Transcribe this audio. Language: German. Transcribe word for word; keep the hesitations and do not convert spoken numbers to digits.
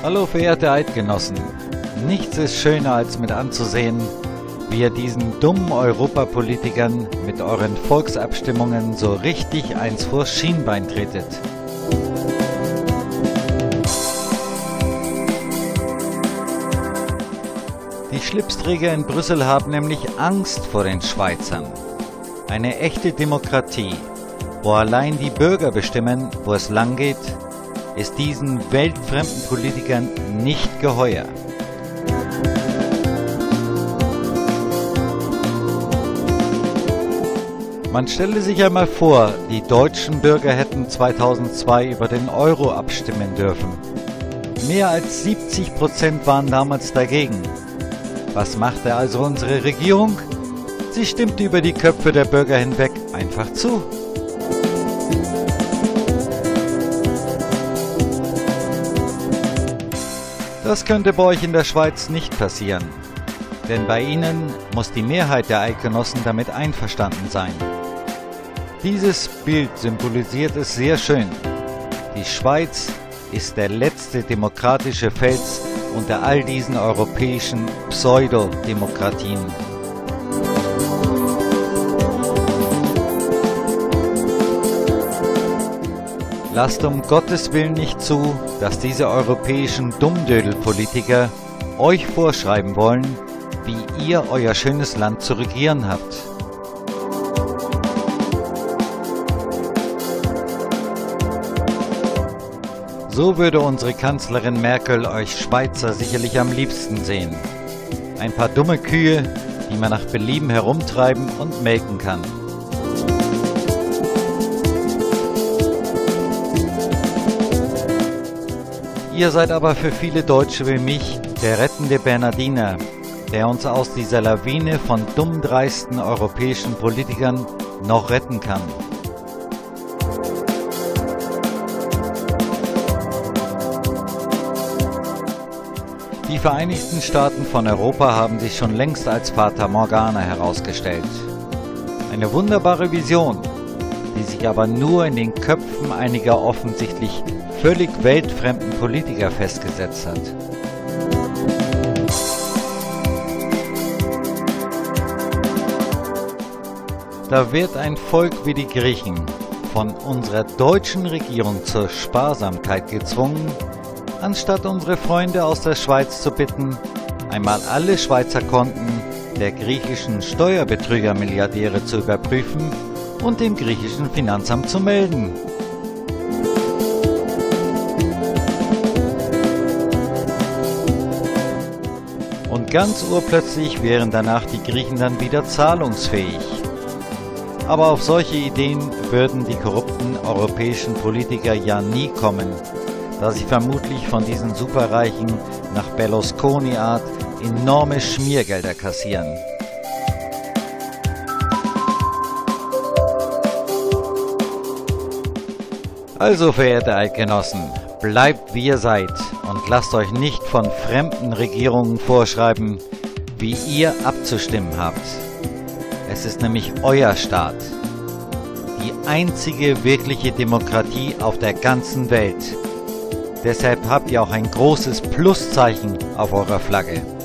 Hallo verehrte Eidgenossen, nichts ist schöner als mit anzusehen, wie ihr diesen dummen Europapolitikern mit euren Volksabstimmungen so richtig eins vors Schienbein tretet. Die Schlipsträger in Brüssel haben nämlich Angst vor den Schweizern. Eine echte Demokratie, wo allein die Bürger bestimmen, wo es lang geht, ist diesen weltfremden Politikern nicht geheuer. Man stelle sich einmal vor, die deutschen Bürger hätten zweitausendzwei über den Euro abstimmen dürfen. Mehr als siebzig Prozent waren damals dagegen. Was machte also unsere Regierung? Sie stimmte über die Köpfe der Bürger hinweg einfach zu. Das könnte bei euch in der Schweiz nicht passieren, denn bei Ihnen muss die Mehrheit der Eidgenossen damit einverstanden sein. Dieses Bild symbolisiert es sehr schön. Die Schweiz ist der letzte demokratische Fels unter all diesen europäischen Pseudodemokratien. Lasst um Gottes Willen nicht zu, dass diese europäischen Dummdödel-Politiker euch vorschreiben wollen, wie ihr euer schönes Land zu regieren habt. So würde unsere Kanzlerin Merkel euch Schweizer sicherlich am liebsten sehen. Ein paar dumme Kühe, die man nach Belieben herumtreiben und melken kann. Ihr seid aber für viele Deutsche wie mich der rettende Bernardiner, der uns aus dieser Lawine von dummdreisten europäischen Politikern noch retten kann. Die Vereinigten Staaten von Europa haben sich schon längst als Fata Morgana herausgestellt. Eine wunderbare Vision, die sich aber nur in den Köpfen einiger offensichtlich völlig weltfremden Politiker festgesetzt hat. Da wird ein Volk wie die Griechen von unserer deutschen Regierung zur Sparsamkeit gezwungen, anstatt unsere Freunde aus der Schweiz zu bitten, einmal alle Schweizer Konten der griechischen Steuerbetrüger-Milliardäre zu überprüfen und dem griechischen Finanzamt zu melden. Und ganz urplötzlich wären danach die Griechen dann wieder zahlungsfähig. Aber auf solche Ideen würden die korrupten europäischen Politiker ja nie kommen, da sie vermutlich von diesen Superreichen nach Berlusconi-Art enorme Schmiergelder kassieren. Also, verehrte Eidgenossen, bleibt wie ihr seid und lasst euch nicht von fremden Regierungen vorschreiben, wie ihr abzustimmen habt. Es ist nämlich euer Staat, die einzige wirkliche Demokratie auf der ganzen Welt. Deshalb habt ihr auch ein großes Pluszeichen auf eurer Flagge.